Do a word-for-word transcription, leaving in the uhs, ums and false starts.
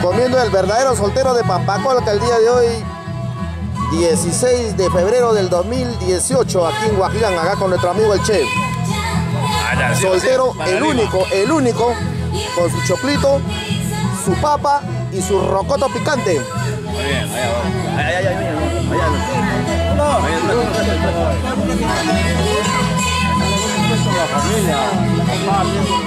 comiendo el verdadero soltero de Pampacolca el día de hoy, dieciséis de febrero del dos mil dieciocho, aquí en Huajilán, acá con nuestro amigo el chef. Soltero, el único, el único, con su choclito, su papa y su rocoto picante. Muy bien, allá vamos. Allá, allá, allá, allá. La familia,